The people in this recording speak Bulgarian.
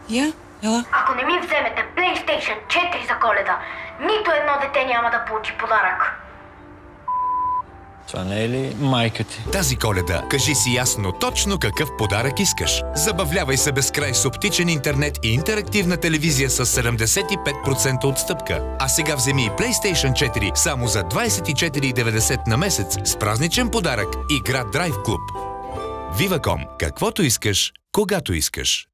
Я? Ела? Ако не ми вземете PlayStation 4 за Коледа, нито едно дете няма да получи подарък. Това не е ли майка ти? Тази Коледа кажи си ясно точно какъв подарък искаш. Забавлявай се безкрай с оптичен интернет и интерактивна телевизия с 75% отстъпка. А сега вземи и PlayStation 4 само за 24,90 на месец с празничен подарък Игра Драйв Клуб. Viva.com. Каквото искаш, когато искаш.